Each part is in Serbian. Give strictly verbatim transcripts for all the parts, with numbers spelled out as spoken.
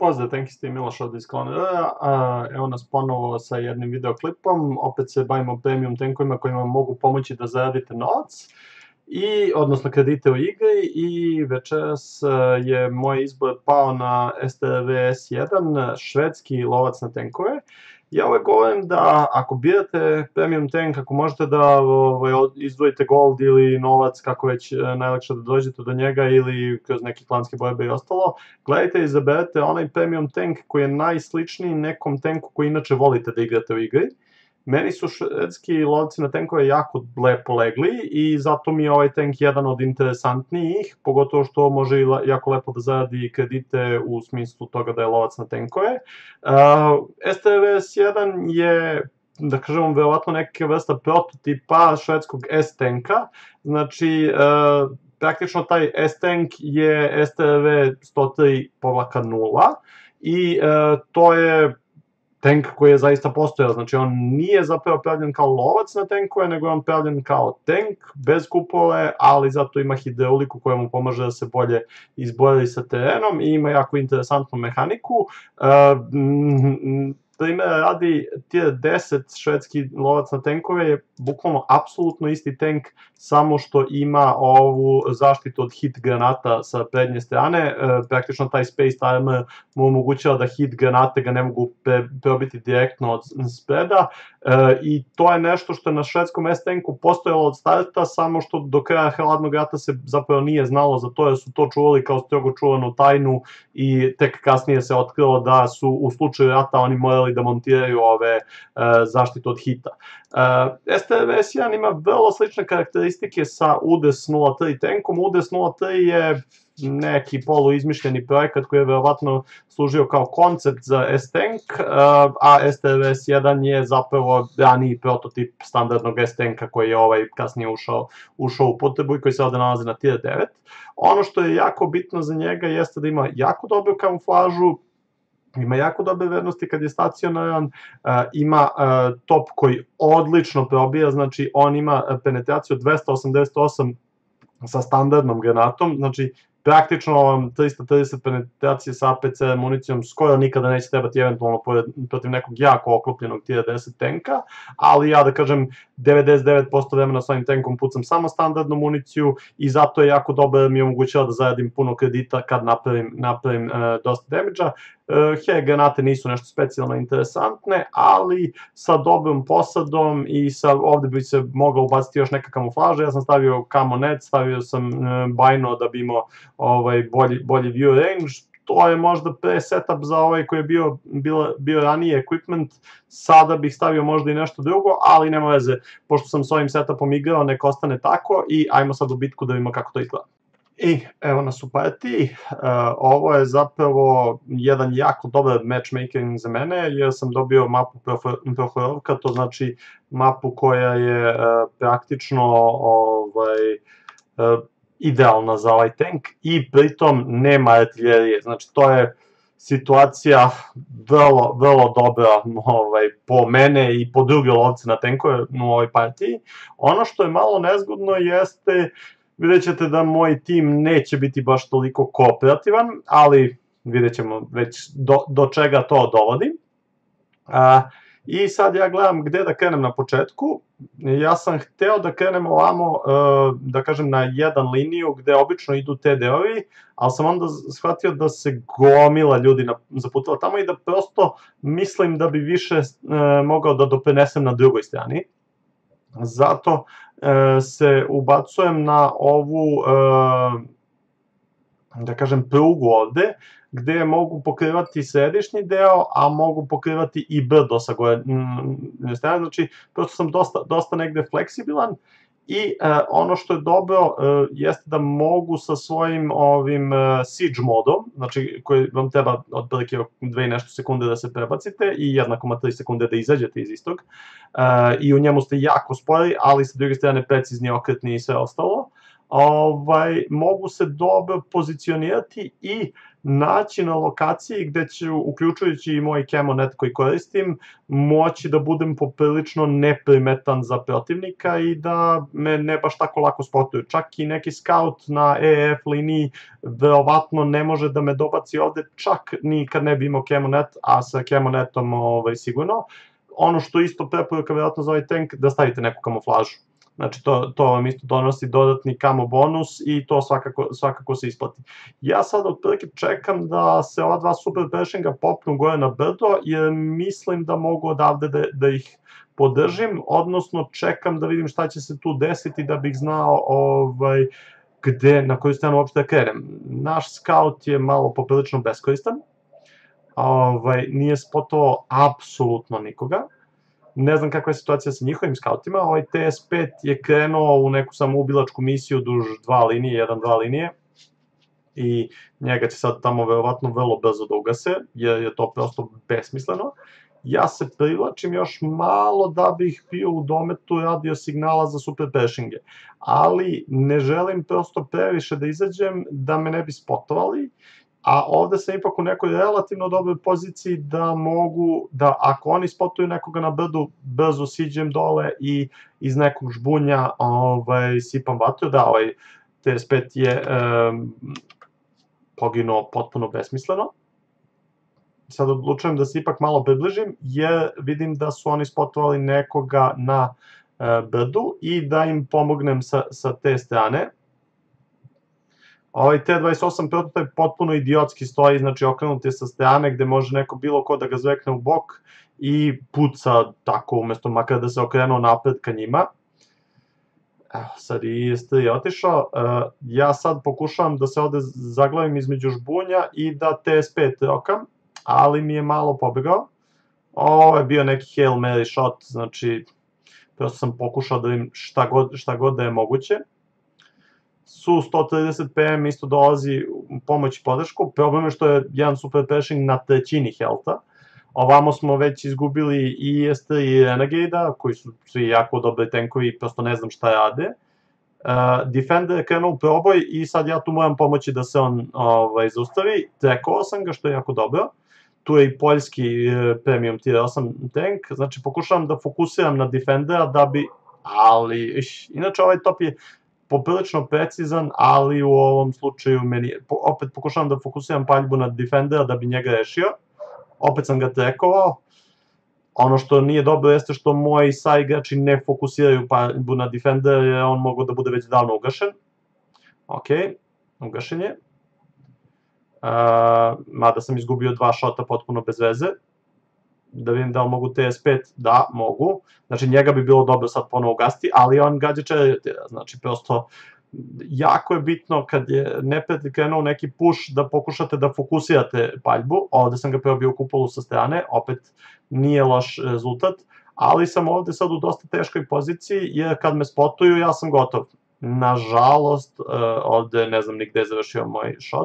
Pozdrav, tenkisti, Miloš od Disclone. Evo nas ponovo sa jednim videoklipom, opet se bavimo premium tenkovima kojima mogu pomoći da zaradite novac, i, odnosno kredite u igri, i večeras je moj izbor pao na S T R V S jedan, švedski lovac na tenkove. Ja uvek govorim da ako birate premium tank, ako možete da ovaj, izdvojite gold ili novac, kako već najlakše da dođete do njega, ili kroz neke klanske borbe i ostalo, gledajte i izaberete onaj premium tank koji je najsličniji nekom tanku koji inače volite da igrate u igri. Meni su švedski lovci na tenkove jako lepo legli i zato mi je ovaj tank jedan od interesantnijih, pogotovo što može jako lepo da zaradi kredite u smislu toga da je lovac na tenkove. S T R V S jedan je, da kažemo, verovatno neka vrsta prototipa švedskog S-tanka, znači praktično taj S-tank je S T R V sto tri nula i to je tank koji je zaista postojao, znači on nije zapravo pravljen kao lovac na tenkove, nego je on pravljen kao tank, bez kupole, ali zato ima hidrauliku koja mu pomaže da se bolje izbori sa terenom i ima jako interesantnu mehaniku. Primera radi, tier deset švedski lovac na tenkove je bukvalno apsolutno isti tank, samo što ima ovu zaštitu od hit granata sa prednje strane. Praktično taj Spaced Armor mu omogućava da hit granate ga ne mogu probiti direktno od spreda, i to je nešto što je na švedskom S-tanku postojalo od starta, samo što do kraja hladnog rata se zapravo nije znalo za to, jer su to čuvali kao strogo čuvanu tajnu i tek kasnije se otkrilo da su u slučaju rata oni morali da montiraju ove zaštitu od hita. S T R V S jedan ima vrlo slične karakteristike sa U D E S nula tri tankom. U D E S nula tri je neki poluizmišljeni projekat koji je verovatno služio kao koncept za S-tank, a S T R V S jedan je zapravo raniji prototip standardnog S-tanka koji je ovaj kasnije ušao u potrebu i koji se ovde nalazi na tier devet. Ono što je jako bitno za njega jeste da ima jako dobru kamuflažu, ima jako dobre vrednosti kad je stacionaran, ima top koji odlično probija, znači on ima penetraciju dvesta osamdeset osam sa standardnom granatom, znači praktično vam trista trideset penetracije sa A P C municijom skoro nikada neće trebati, eventualno protiv nekog jako oklopljenog tier deset tanka, ali ja da kažem devedeset devet posto vremena s ovim tankom pucam samo standardnu municiju i zato je jako dobro da mi omogućava da zaradim puno kredita kad napravim dosta damage-a. He, granate nisu nešto specijalno interesantne, ali sa dobrom posadom i ovde bi se mogla ubaciti još neka kamuflaža. Ja sam stavio camo net, stavio sam bajno da bi imao bolji view range. To je možda pre setup za ovaj koji je bio ranije equipment, sada bih stavio možda i nešto drugo, ali nema veze, pošto sam s ovim setupom igrao, nek ostane tako i ajmo sad u bitku da vidimo kako to izgleda. I evo nas u partiji, ovo je zapravo jedan jako dobar matchmaking za mene, jer sam dobio mapu Prohorovka, to znači mapu koja je praktično idealna za ovaj tank i pritom nema artiljerije, znači to je situacija vrlo, vrlo dobra po mene i po druge lovce na tenkove u ovoj partiji. Ono što je malo nezgodno jeste, vidjet ćete da moj tim neće biti baš toliko kooperativan, ali vidjet ćemo već do čega to dovodi. I sad ja gledam gde da krenem na početku. Ja sam hteo da krenem ovamo, da kažem, na jedan liniju gde obično idu T D-ovi, ali sam onda shvatio da se gomila ljudi zaputila tamo i da prosto mislim da bi više mogao da doprinesem na drugoj strani. Zato se ubacujem na ovu, da kažem, prugu ovde, gde mogu pokrivati središnji deo, a mogu pokrivati i brdo sa gore strane, znači prosto sam dosta negde fleksibilan i ono što je dobro jeste da mogu sa svojim ovim siege modom, znači koji vam treba otprilike dve i nešto sekunde da se prebacite i jedna zarez tri sekunde da izađete iz istog, i u njemu ste jako spori, ali sa druge strane precizni, okretni i sve ostalo. ovaj, mogu se dobro pozicionirati i naći na lokaciji gde ću, uključujući i moj Camonet koji koristim, moći da budem poprilično neprimetan za protivnika i da me ne baš tako lako spotuju. Čak i neki scout na E F liniji verovatno ne može da me dobaci ovde, čak ni kad ne bi imao Camonet, a sa Camonetom ovaj, sigurno. Ono što isto preporuka verovatno za ovaj tank, da stavite neku kamuflažu. Znači, to, to vam isto donosi dodatni kamo bonus i to svakako, svakako se isplati. Ja sad otprilike čekam da se ova dva super preshinga popnu gore na brdo, jer mislim da mogu odavde da, da ih podržim, odnosno čekam da vidim šta će se tu desiti da bih znao ovaj, gde, na koju stranu uopšte da krenem. Naš scout je malo poprilično beskoristan, ovaj, nije spotovao apsolutno nikoga. Ne znam kakva je situacija sa njihovim skautima, ovaj T S pet je krenuo u neku samoubilačku misiju duž dva linije, jedan dva linije, i njega će sad tamo verovatno vrlo brzo da ugase, jer je to prosto besmisleno. Ja se privlačim još malo da bih bio u dometu radio signala za super preshinge, ali ne želim prosto previše da izađem da me ne bi spotovali, a ovde sam ipak u nekoj relativno dobroj poziciji da mogu, da ako oni spotuju nekoga na brdu, brzo siđem dole i iz nekog žbunja ovaj, sipam vatru. Da, ovaj T S pet je um, poginuo potpuno besmisleno. Sad odlučujem da se ipak malo približim, jer vidim da su oni spotovali nekoga na uh, brdu i da im pomognem sa, sa te strane. Ovaj T dvadeset osam prototyp potpuno idiotski stoji, znači okrenut je sa strane gde može neko bilo ko da ga zvekne u bok i puca tako umesto makar da se okrenuo napred ka njima. Evo, sad i I S tri je otišao. Ja sad pokušavam da se ovde zaglavim između žbunja i da T S pet rokam, ali mi je malo pobegao. Ovo je bio neki Hail Mary shot, znači prosto sam pokušao da vidim šta god, šta god da je moguće. Su sto trideset P M isto dolazi u pomoć i podršku, problem je što je jedan super pressing na trećini healtha. Ovamo smo već izgubili i I S tri i Renegade-a, koji su svi jako dobri tankovi, prosto ne znam šta rade. Uh, Defender je krenuo u proboj i sad ja tu moram pomoći da se on ovaj, zaustavi. Trekovao sam ga, što je jako dobro. Tu je i poljski premium tier osam tank, znači pokušavam da fokusiram na Defendera da bi, ali, iš, inače ovaj top je poprilično precizan, ali u ovom slučaju meni, opet pokušavam da fokusiram paljbu na Defendera da bi njega rešio, opet sam ga trekovao. Ono što nije dobro jeste što moji saigrači ne fokusiraju paljbu na Defendera, jer on mogo da bude već davno ugašen. Ok, ugašen je. Uh, mada sam izgubio dva šota potpuno bez veze. Da vidim da li mogu T S pet, da, mogu. Znači njega bi bilo dobro sad ponovo ugasiti, ali on gađa četiri, znači prosto jako je bitno kad je neprijatelj krenuo u neki push da pokušate da fokusirate paljbu. Ovde sam ga probio u kupolu sa strane, opet nije loš rezultat, ali sam ovde sad u dosta teškoj poziciji, jer kad me spotuju ja sam gotov. Nažalost, ovde ne znam ni gde je završio moj shot.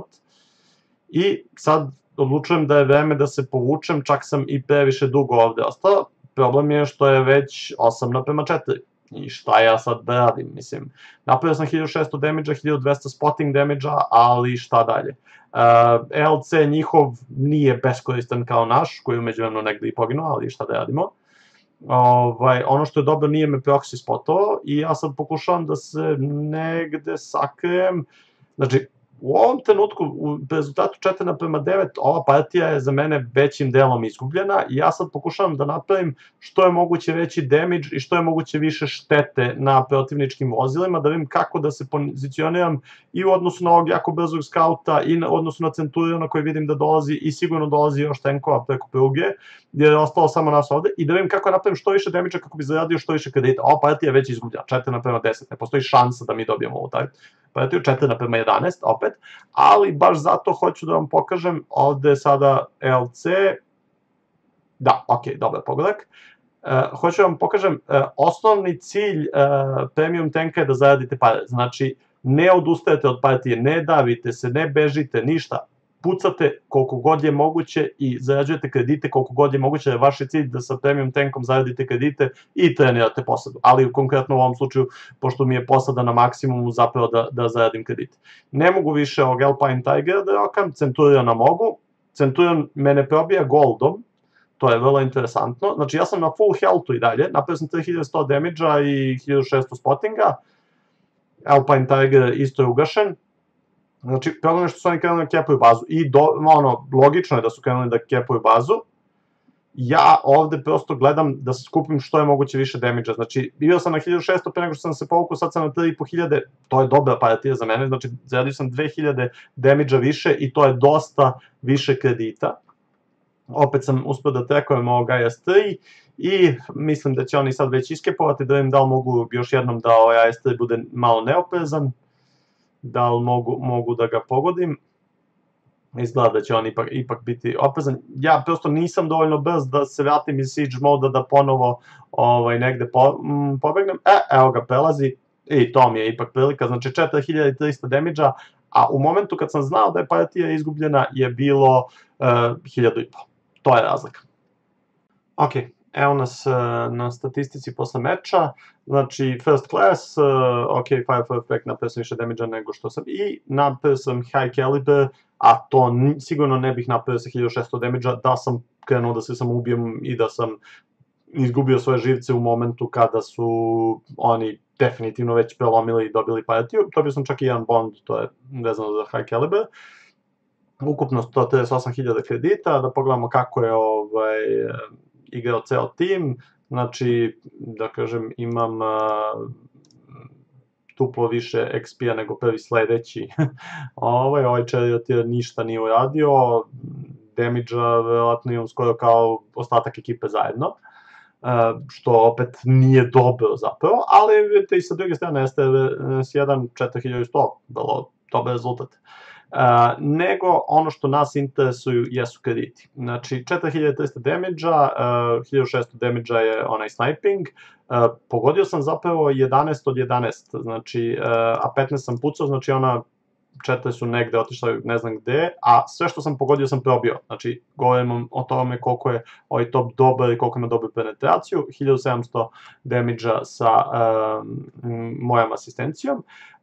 I sad odlučujem da je vreme da se povučem, čak sam i previše dugo ovde ostao. Problem je što je već osam naprema četiri. I šta ja sad da radim, mislim. Napravio sam hiljadu šesto damage-a, hiljadu dvesta spotting damage-a, ali šta dalje. Uh, L C njihov nije beskoristan kao naš, koji je umeđuvremeno negde i poginuo, ali šta da radimo. Ovaj, ono što je dobro, nije me proxy spotovao i ja sad pokušavam da se negde sakrijem. Znači, u ovom trenutku, u rezultatu četiri naprema devet, ova partija je za mene većim delom izgubljena i ja sad pokušavam da napravim što je moguće veći damage i što je moguće više štete na protivničkim vozilima, da vidim kako da se pozicioniram i u odnosu na ovog jako brzog skauta i u odnosu na Centuriona koji vidim da dolazi i sigurno dolazi još tankova preko pruge, jer je ostalo samo nas ovde, i da vidim kako napravim što više damage-a kako bi zaradio što više kredita. Ova partija je već izgubljena, četiri naprema deset, ne postoji šansa da mi dobijemo ovu partiju, četiri naprema jedanaest, opet, ali baš zato hoću da vam pokažem, ovde je sada L C, da, ok, dobar pogledak, uh, hoću da vam pokažem, uh, osnovni cilj uh, premium tanka je da zaradite pare, znači ne odustajete od partije, ne davite se, ne bežite, ništa, pucate koliko god je moguće i zarađujete kredite koliko god je moguće, jer vaš je cilj da sa premium tankom zaradite kredite i trenirate posadu. Ali konkretno u ovom slučaju, pošto mi je posada na maksimumu, zapravo da, da zaradim kredite. Ne mogu više ovog Alpine Tiger da rokam, Centuriona mogu. Centurion mene probija goldom, to je vrlo interesantno. Znači ja sam na full healthu i dalje, napravio sam tri hiljade sto damage-a i hiljadu šesto spottinga. Alpine Tiger isto je ugašen. Znači, problem je što su oni krenuli da kepaju bazu. I do, ono, logično je da su krenuli da kepaju bazu. Ja ovde prosto gledam da skupim što je moguće više damage-a. Znači, bio sam na hiljadu šesto pre nego što sam se povukao, sad sam na tri i po hiljade. To je dobra paratija za mene. Znači, zaradio sam dve hiljade damage-a više i to je dosta više kredita. Opet sam uspio da trekujem ovog I S tri i mislim da će oni sad već iskepovati, da im da li mogu još jednom da ovaj I S tri bude malo neoprezan, da li mogu, mogu da ga pogodim. Izgleda da će on ipak, ipak biti oprezan. Ja prosto nisam dovoljno brz da se vratim iz siege moda da ponovo ovaj, negde po, m, pobegnem. E, evo ga prelazi i to mi je ipak prilika, znači četiri hiljade trista damage-a, a u momentu kad sam znao da je partija izgubljena je bilo uh, hiljadu i po. To je razlika. Ok, evo nas uh, na statistici posle meča, znači first class, uh, ok, fire for effect, napravio sam više damage-a nego što sam, i napravio sam high caliber, a to sigurno ne bih napravio sa hiljadu šesto damage-a da sam krenuo da se sam ubijem i da sam izgubio svoje živce u momentu kada su oni definitivno već prelomili i dobili partiju. Dobio sam čak i jedan bond, to je vezano za high caliber. Ukupno sto trideset osam hiljada kredita, da pogledamo kako je ovaj, igrao ceo tim. Znači, da kažem, imam uh, duplo više X P-a nego prvi sledeći. ovaj, ovaj Chariot je ništa nije uradio, damage-a verovatno imam skoro kao ostatak ekipe zajedno. Uh, što opet nije dobro zapravo, ali vidite i sa druge strane S T S jedan četiri hiljade sto, vrlo dobar rezultat. Uh, nego ono što nas interesuju jesu krediti. Znači četiri hiljade trista damage-a, uh, hiljadu šesto damage-a je onaj sniping, uh, pogodio sam zapravo jedanaest od jedanaest, znači, uh, a petnaest sam pucao, znači ona četiri su negde otišla ne znam gde, a sve što sam pogodio sam probio. Znači, govorimo o tome koliko je ovaj top dobar i koliko ima dobru penetraciju, hiljadu sedamsto damage-a sa um, mojom asistencijom.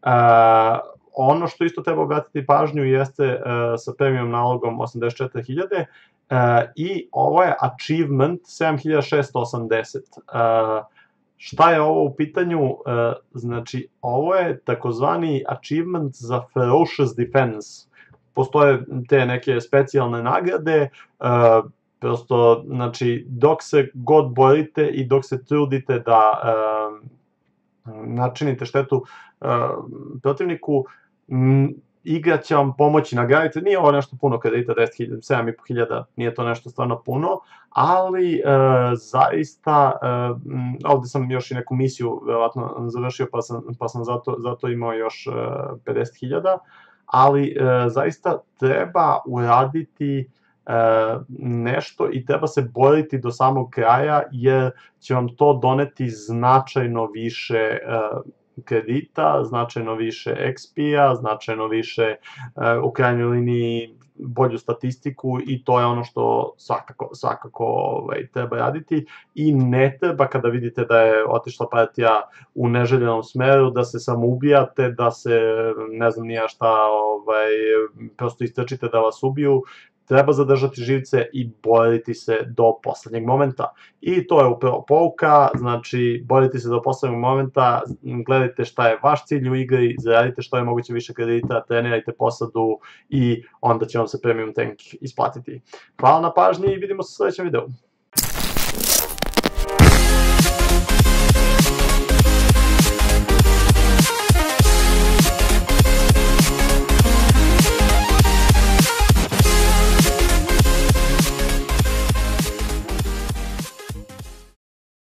Uh, ono što isto treba obratiti pažnju jeste uh, sa premium nalogom osamdeset četiri hiljade uh, i ovo je achievement sedam hiljada šesto osamdeset. Uh, Šta je ovo u pitanju? Uh, znači, ovo je takozvani achievement za Ferocious Defense. Postoje te neke specijalne nagrade, uh, prosto, znači, dok se god borite i dok se trudite da uh, načinite štetu uh, protivniku, m, igra će vam pomoći nagraditi. Nije ovo nešto puno kredita, deset hiljada, sedam i po hiljada, nije to nešto stvarno puno, ali e, zaista, e, ovde sam još i neku misiju verovatno završio, pa sam, pa sam zato, zato imao još e, pedeset hiljada, ali e, zaista treba uraditi e, nešto i treba se boriti do samog kraja, jer će vam to doneti značajno više e, kredita, značajno više X P-a, značajno više u krajnjoj liniji bolju statistiku i to je ono što svakako, svakako ovaj, treba raditi i ne treba kada vidite da je otišla partija u neželjenom smeru, da se samo ubijate, da se ne znam nija šta, ovaj, prosto istrčite da vas ubiju. Treba zadržati živce i boriti se do poslednjeg momenta. I to je upravo pouka, znači boriti se do poslednjeg momenta, gledajte šta je vaš cilj u igri, zaradite što je moguće više kredita, trenirajte posadu i onda će vam se premium tank isplatiti. Hvala na pažnji i vidimo se u sledećem videu.